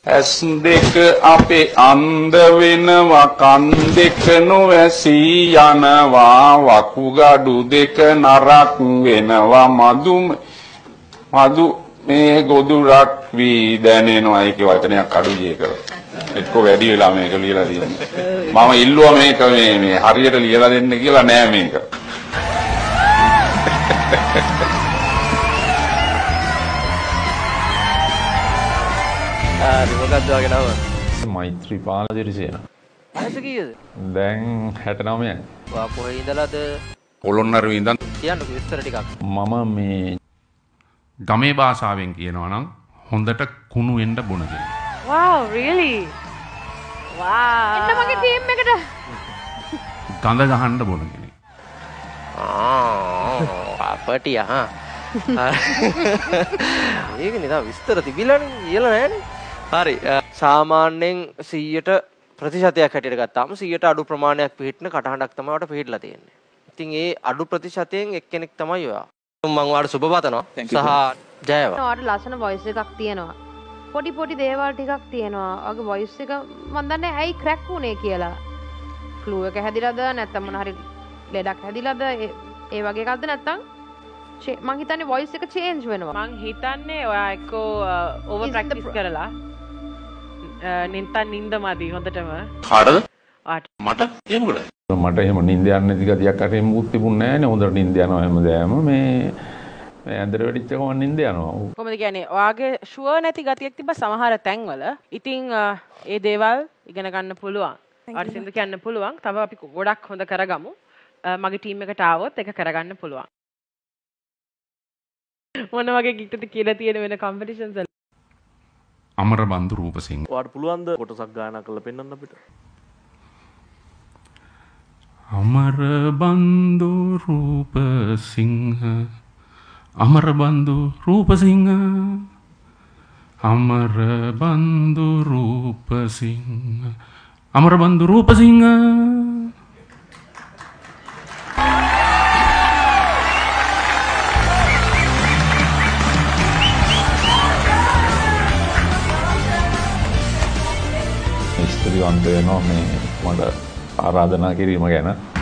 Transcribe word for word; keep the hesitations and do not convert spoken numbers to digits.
ඇස් දෙක අපේ අන්ධ වෙනවා කන් දෙක නොඇසී යනවා වකුගඩු දෙක නරක් වෙනවා මදු මදු මේ ගොදුරක් වී දැනෙනවා ඒකේ වචනයක් අඩුයි ඒක එක්ක වැඩි වෙලා මේක ලියලා තියෙන්නේ මම ඉල්ලුවා මේක මේ මේ හරියට ලියලා දෙන්න කියලා නෑ මේක මොකක්ද වගේ නම? මෛත්‍රීපාල දිරිසේන. වයස කීයද? දැන් හැට නවයයි. ඔයා කොහේ ඉඳලාද? පොළොන්නරුවේ ඉඳන් කියන්නකෝ විස්තර ටිකක්. මම මේ ගමේ භාෂාවෙන් කියනවා නම් හොඳට කුණු වෙන්න බොන කෙනෙක්. Wow, really? Wow. එන්න මගේ ටීම් එකට. ගඳ ගහන්න බොන කෙනෙක්. ආ අපටිය හා. ඒක නේ විස්තර තිබිලානේ කියලා නෑනේ. හරි සාමාන්‍යයෙන් සීයට ප්‍රතිශතයක් හැටියට ගත්තාම සීයට අඩු ප්‍රමාණයක් පිළිහිටන කටහඬක් තමයි ඔයාලට පිළිහිටලා තියෙන්නේ. ඉතින් ඒ අඩු ප්‍රතිශතයෙන් එක්කෙනෙක් තමයි ඔයා. මම ඔයාලට සුබ පතනවා. සහ ජයව. ඔයාලට ලස්සන වොයිස් එකක් තියෙනවා. පොඩි පොඩි දේවල් ටිකක් තියෙනවා. ඔයාගේ වොයිස් එක මම දන්නේ ඇයි ක්‍රැක් වුනේ කියලා. ෆ්ලූ එක හැදිලාද නැත්නම් මොන හරි ලෙඩක් හැදිලාද ඒ වගේ එකක්ද නැත්නම් මං හිතන්නේ වොයිස් එක චේන්ජ් වෙනවා. මං හිතන්නේ ඔයා එක්කෝ ඕවර් ප්‍රැක්ටිස් කරලා නින්තන් නින්ද මදි හොඳටම. කාටද? මට එහෙම කරා. මට එහෙම නිින්ද යන්නේ නැති ගතියක් අර එහෙම මුත් තිබුණ නැහැ නේ. හොඳට නිින්ද යනවා හැමදාම මේ මේ ඇඳට වෙඩිච්ච ගමන් නිින්ද යනවා. කොහොමද කියන්නේ? ඔයාගේ ෂුවර් නැති ගතියක් තිබ්බ සමහර තැන්වල. ඉතින් ඒ දේවල් ඉගෙන ගන්න පුළුවන්. ඔයාට සින්දු කියන්න පුළුවන්. තව අපි ගොඩක් හොඳ කරගමු. මගේ ටීම් එකට ආවොත් ඒක කරගන්න පුළුවන්. මොන වගේ ගීතද කියලා තියෙන වෙන කම්පිටිෂන්ස් වල අමරබන්දු රූපසිංහ ඔයාට පුළුවන් ද කොටසක් ගායනා කරලා පෙන්වන්න අපිට අමරබන්දු රූපසිංහ අමරබන්දු රූපසිංහ අමරබන්දු රූපසිංහ අමරබන්දු රූපසිංහ ස්තුතිවන්ත වෙනවා මේ මට ආරාධනා කිරීම ගැන